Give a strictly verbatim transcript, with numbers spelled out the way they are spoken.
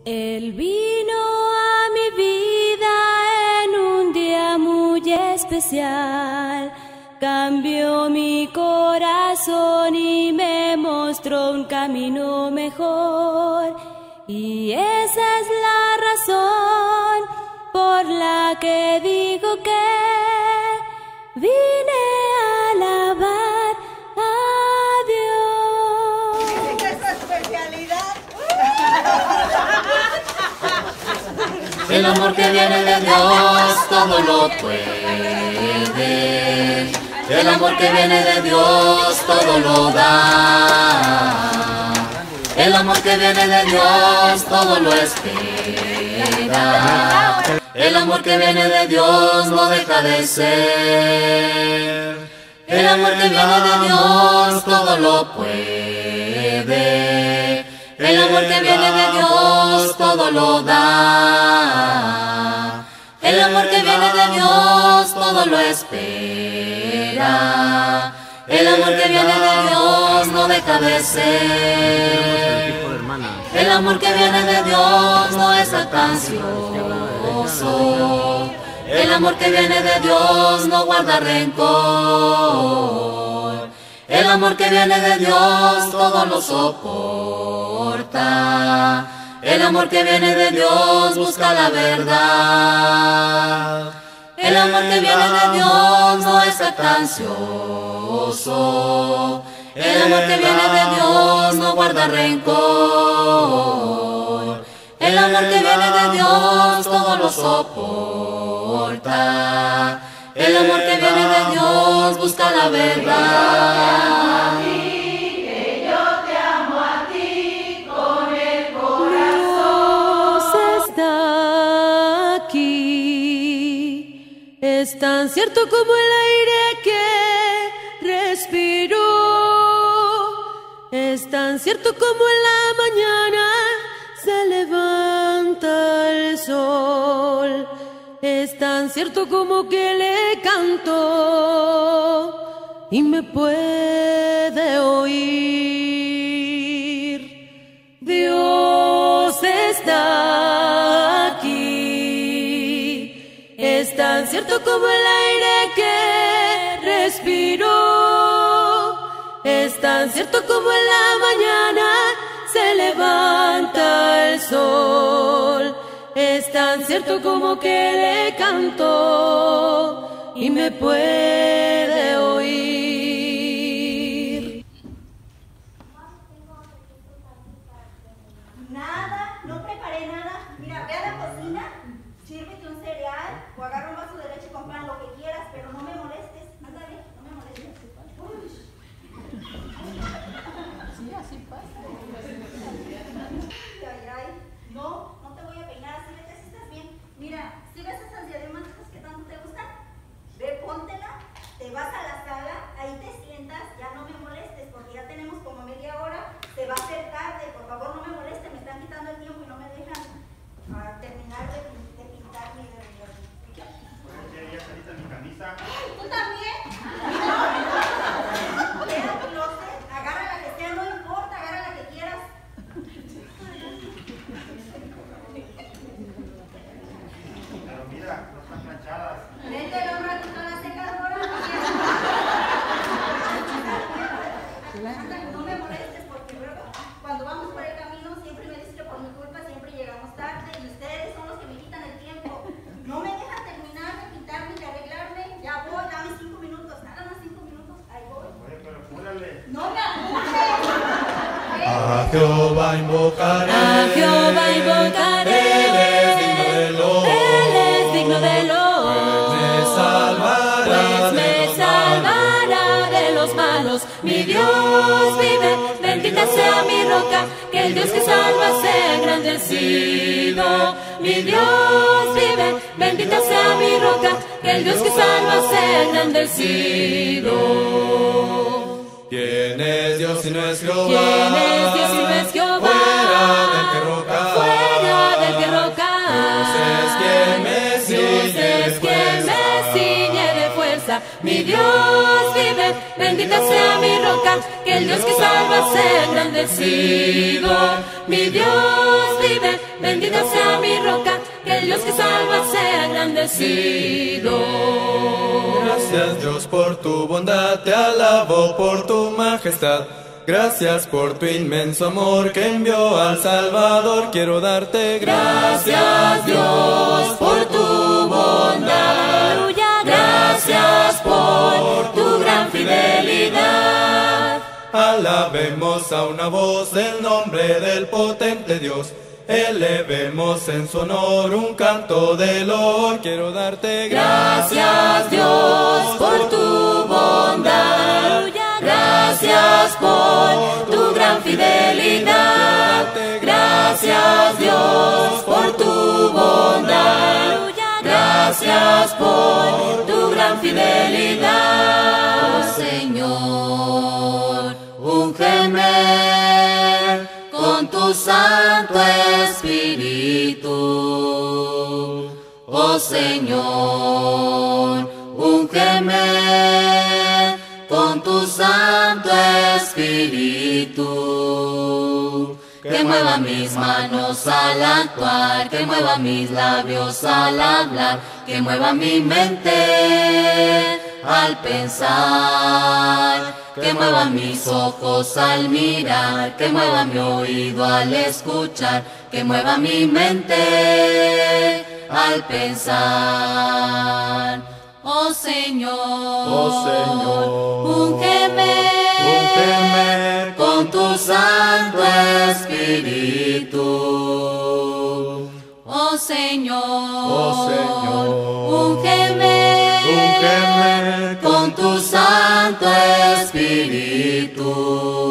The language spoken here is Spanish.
Él vino a mi vida en un día muy especial, cambió mi corazón y me mostró un camino mejor. Y esa es la razón por la que digo que vine a alabar a Dios. ¿Qué es su especialidad? El amor que viene de Dios todo lo puede. El amor que viene de Dios todo lo da. El amor que viene de Dios todo lo espera. El amor que viene de Dios no deja de ser. El amor que viene de Dios todo lo puede. El amor que viene de Dios todo lo da. El amor que viene de Dios todo lo espera. El amor que viene de Dios no deja de ser. El amor que viene de Dios no es ansioso. El amor que viene de Dios no guarda rencor. El amor que viene de Dios todo lo soporta. El amor que viene de Dios busca la verdad. El amor que viene de Dios no es ansioso. El amor que viene de Dios no guarda rencor. El amor que viene de Dios todo lo soporta. El amor que viene de Dios busca la verdad. Que yo te amo a ti con el corazón. Dios está aquí, es tan cierto como el aire que respiro, es tan cierto como en la mañana se levanta el sol, es tan cierto como que le canto y me puede oír. Dios está aquí, es tan cierto como el aire que respiro, es tan cierto como en la mañana se levanta el sol, es tan cierto como que le canto y me puede oír. Nada, no preparé nada. Mira, ve a la cocina, sírvete un cereal o agarra un vaso de leche con pan, lo que quieras, pero no me molestes. Ándale, no me molestes. Uy. Sí, así pasa. Ay, ay, no, no te voy a peinar, así vete, si estás bien. Mira, si ves esas diademas que tanto te gustan, ve, póntela, te vas a la sala, ahí te sientas, ya no me molestes, porque ya tenemos como media hora, te va a hacer tarde, por favor no me molestes, me están quitando el tiempo y no me dejan uh, terminar de, de pintar ni de arreglar. Ya saliste mi camisa. ¿Tú también? Ve al closet, agarra la que sea, no importa, agarra la que quieras. Pero mira, no están planchadas. Vete el hombre que está la secadora. No me molestes porque luego cuando vamos por el camino siempre me dices que por mi culpa siempre llegamos tarde y ustedes son los que me quitan el tiempo. No me dejan terminar de pintarme y de arreglarme. Ya voy, dame cinco minutos, nada más cinco minutos, ahí voy. Oye, pero apúrale. No me apures. A Jehová invocaré, A Jehová invocaré, Él es digno de loor, Él es digno de loor, me salvará, pues me de los salvará de los malos. Mi Dios vive, bendita sea mi roca, que el Dios que salva sea engrandecido. Mi Dios vive, bendita sea mi roca, que el Dios que salva sea engrandecido. ¿Quién es Dios si no es Jehová? ¿Quién es Dios si no es Jehová? Fuera del que roca, Fuera del que roca. Dios es quien me ciñe Dios de es quien me fuerza. ciñe de fuerza. Mi Dios vive, bendita sea mi roca, que el Dios que salva sea engrandecido. Mi Dios vive, bendita sea mi roca, que el Dios que salva sea engrandecido. Gracias Dios por tu bondad, te alabo por tu majestad. Gracias por tu inmenso amor que envió al Salvador. Quiero darte Gracias Dios por tu bondad, gracias por tu gran fidelidad. Alabemos a una voz el nombre del potente Dios. Elevemos en su honor un canto de loor. Quiero darte Gracias Dios por tu bondad, gracias por tu gran fidelidad. Gracias Dios por tu bondad, gracias por tu gran fidelidad. Oh Señor, úngeme con tu Santo Espíritu. Oh Señor, úngeme con tu Santo Espíritu. Que mueva mis manos al actuar, que mueva mis labios al hablar, que mueva mi mente al pensar, que mueva mis ojos al mirar, que mueva mi oído al escuchar, que mueva mi mente al pensar. Oh Señor, Oh Señor, úngeme, úngeme con tu Santo Espíritu. Oh Señor, Oh Señor, úngeme, úngeme con tu Santo Espíritu.